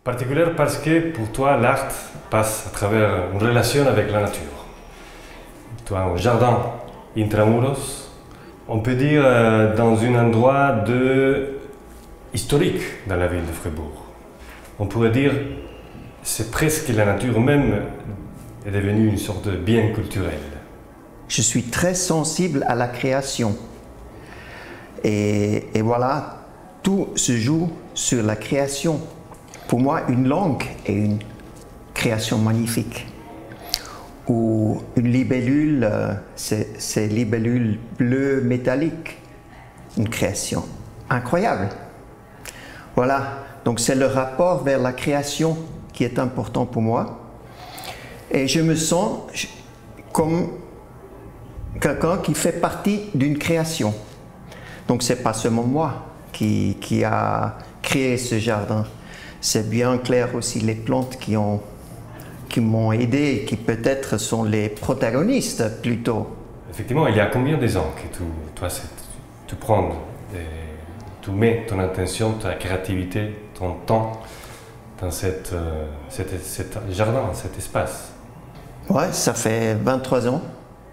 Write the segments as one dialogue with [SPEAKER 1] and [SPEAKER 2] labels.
[SPEAKER 1] Particulière parce que pour toi, l'art passe à travers une relation avec la nature. Tu as un jardin intramuros, on peut dire dans un endroit historique dans la ville de Fribourg. On pourrait dire que c'est presque la nature même est devenue une sorte de bien culturel.
[SPEAKER 2] Je suis très sensible à la création. Et voilà, tout se joue sur la création. Pour moi, une langue est une création magnifique. Ou une libellule, c'est libellule bleue métallique, une création incroyable. Voilà, donc c'est le rapport vers la création qui est important pour moi. Et je me sens comme quelqu'un qui fait partie d'une création. Donc c'est pas seulement moi qui a créé ce jardin. C'est bien clair aussi les plantes qui m'ont aidé, qui peut-être sont les protagonistes plutôt.
[SPEAKER 1] Effectivement, il y a combien de ans que tu prends, tu mets ton attention, ta créativité, ton temps dans cet jardin, cet espace?
[SPEAKER 2] Ouais, ça fait 23 ans.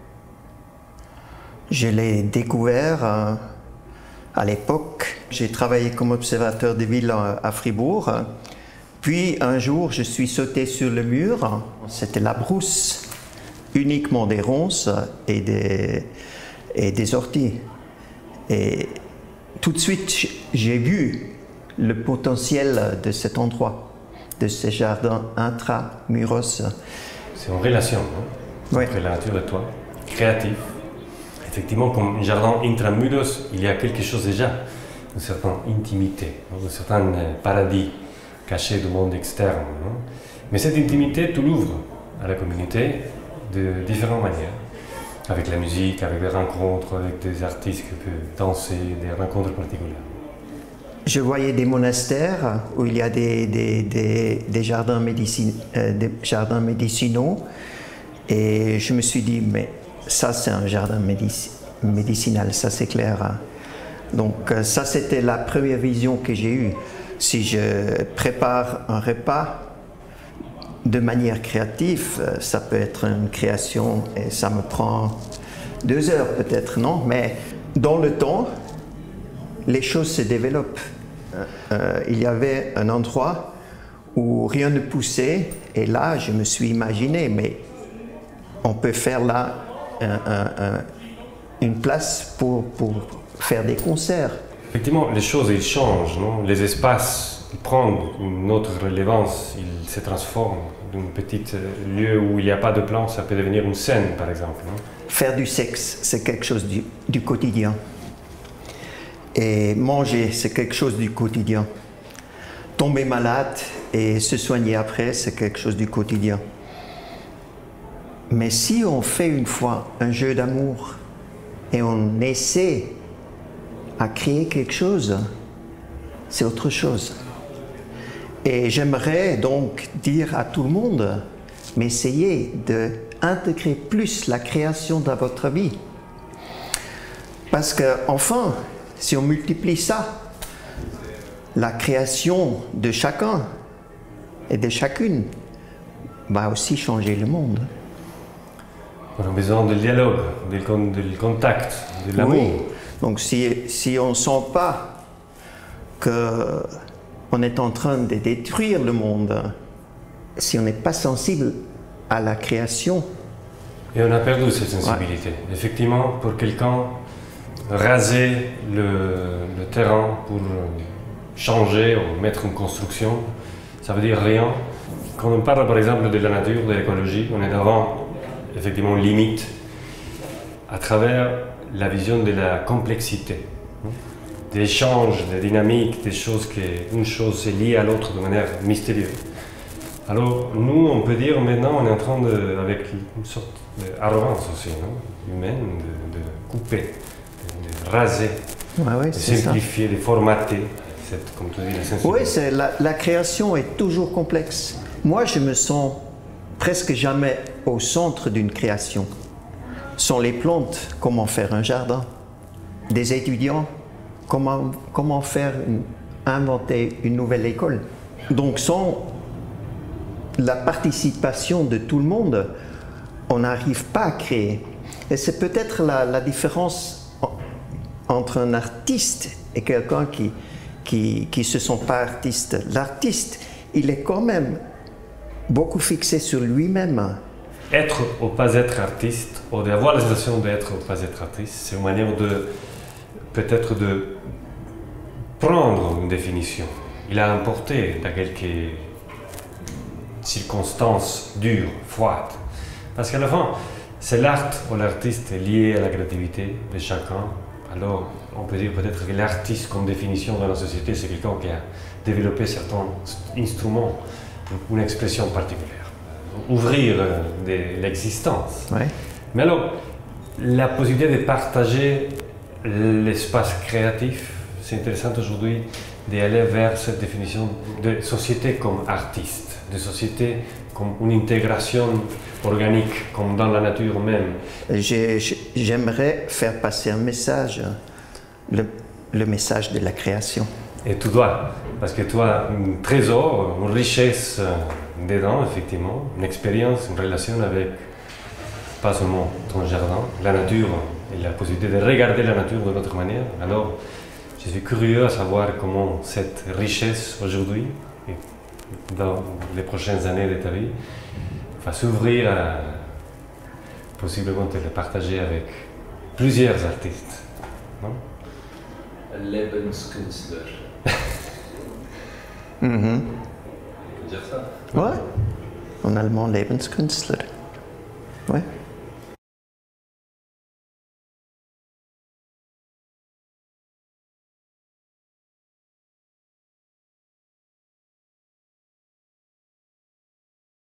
[SPEAKER 2] Je l'ai découvert à l'époque. J'ai travaillé comme observateur des villes à Fribourg. Puis un jour, je suis sauté sur le mur. C'était la brousse, uniquement des ronces et des orties. Et tout de suite, j'ai vu le potentiel de cet endroit, de ce jardin intramuros.
[SPEAKER 1] C'est en relation, hein,
[SPEAKER 2] oui,
[SPEAKER 1] entre la nature et toi, créatif. Effectivement, comme un jardin intramuros, il y a quelque chose déjà, une certaine intimité, un certain paradis caché du monde externe. Mais cette intimité, tu l'ouvres à la communauté de différentes manières. Avec la musique, avec des rencontres, avec des artistes qui peuvent danser, des rencontres particulières.
[SPEAKER 2] Je voyais des monastères où il y a des jardins médicinaux et je me suis dit, mais ça c'est un jardin médicinal, ça c'est clair. Donc ça c'était la première vision que j'ai eue. Si je prépare un repas de manière créative, ça peut être une création et ça me prend 2 heures peut-être, non? Mais dans le temps, les choses se développent. Il y avait un endroit où rien ne poussait et là je me suis imaginé, mais on peut faire là une place pour faire des concerts.
[SPEAKER 1] Effectivement, les choses ils changent, non? Les espaces ils prennent une autre relevance, ils se transforment d'un petit lieu où il n'y a pas de plan, ça peut devenir une scène par exemple. Non?
[SPEAKER 2] Faire du sexe, c'est quelque chose du quotidien. Et manger, c'est quelque chose du quotidien. Tomber malade et se soigner après, c'est quelque chose du quotidien. Mais si on fait une fois un jeu d'amour et on essaie à créer quelque chose, c'est autre chose. Et j'aimerais donc dire à tout le monde, mais essayez d'intégrer plus la création dans votre vie. Parce que, enfin, si on multiplie ça, la création de chacun et de chacune va aussi changer le monde.
[SPEAKER 1] On a besoin de dialogue, de contact, de l'amour.
[SPEAKER 2] Oui. Donc si on ne sent pas qu'on est en train de détruire le monde, si on n'est pas sensible à la création.
[SPEAKER 1] Et on a perdu cette sensibilité. Ouais. Effectivement, pour quelqu'un, raser le terrain pour changer ou mettre une construction, ça veut dire rien. Quand on parle par exemple de la nature, de l'écologie, on est devant effectivement une limite à travers la vision de la complexité, des échanges, des dynamiques, des choses une chose est liée à l'autre de manière mystérieuse. Alors nous, on peut dire maintenant, on est en train avec une sorte d'arrogance aussi, non? Humaine, de couper, de raser,
[SPEAKER 2] ouais,
[SPEAKER 1] de simplifier, de formater, comme tu dis, la sensibilité.
[SPEAKER 2] Oui, la création est toujours complexe. Moi, je me sens presque jamais au centre d'une création. Sont les plantes, comment faire un jardin. Des étudiants, comment inventer une nouvelle école. Donc sans la participation de tout le monde, on n'arrive pas à créer. Et c'est peut-être la différence entre un artiste et quelqu'un qui ne se sent pas artiste. L'artiste, il est quand même beaucoup fixé sur lui-même.
[SPEAKER 1] Être ou pas être artiste, ou d'avoir la sensation d'être ou pas être artiste, c'est une manière de, peut-être de prendre une définition. Il a importé dans quelques circonstances dures, froides. Parce qu'à la fin, c'est l'art ou l'artiste lié à la créativité de chacun. Alors, on peut dire peut-être que l'artiste, comme définition dans la société, c'est quelqu'un qui a développé certains instruments, une expression particulière. Ouvrir l'existence.
[SPEAKER 2] Ouais.
[SPEAKER 1] Mais alors, la possibilité de partager l'espace créatif, c'est intéressant aujourd'hui d'aller vers cette définition de société comme artiste, de société comme une intégration organique, comme dans la nature même.
[SPEAKER 2] J'aimerais faire passer un message, le message de la création.
[SPEAKER 1] Et tu dois, parce que tu as un trésor, une richesse dedans, effectivement, une expérience, une relation avec, pas seulement ton jardin, la nature et la possibilité de regarder la nature d'une autre manière. Alors, je suis curieux à savoir comment cette richesse aujourd'hui, et dans les prochaines années de ta vie, va s'ouvrir à possiblement te le partager avec plusieurs artistes. Non?
[SPEAKER 3] Lebenskünstler.
[SPEAKER 2] Mhm.
[SPEAKER 3] On peut dire ça.
[SPEAKER 2] Ouais. En allemand, Lebenskünstler. Ouais.